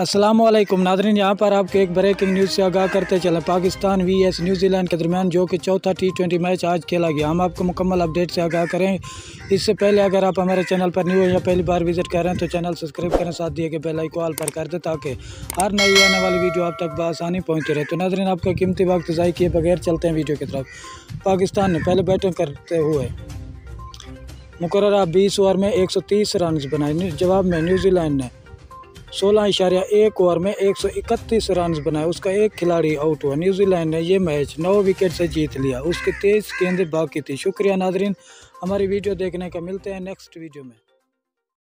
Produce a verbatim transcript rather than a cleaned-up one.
अस्सलामुअलैकुम नाज़रीन, यहाँ पर आपको एक ब्रेकिंग न्यूज़ से आगाह करते चलें। पाकिस्तान वी एस न्यूजीलैंड के दरमियान जो कि चौथा टी ट्वेंटी मैच आज खेला गया, हम आपको मुकम्मल अपडेट से आगाह करें। इससे पहले अगर आप हमारे चैनल पर न्यू है या पहली बार विजिट कर रहे हैं तो चैनल सब्सक्राइब करें, साथ दिए गए बेल आइकन ऑल पर कर दें ताकि हर नई आने वाली वीडियो आप तक बआसानी पहुँचती रहे। तो नाज़रीन, आपका कीमती वक्त ज़ाय किए बगैर चलते हैं वीडियो की तरफ। पाकिस्तान ने पहले बैटिंग करते हुए मुकर्ररा बीस ओवर में एक सौ तीस रन बनाए। जवाब में न्यूजीलैंड ने सोलह इशारिया एक ओवर में एक सौ इकतीस रन बनाए। उसका एक खिलाड़ी आउट हुआ। न्यूजीलैंड ने ये मैच नौ विकेट से जीत लिया। उसके तेईस गेंदें बाकी थी। शुक्रिया नाजरीन, हमारी वीडियो देखने का। मिलते हैं नेक्स्ट वीडियो में।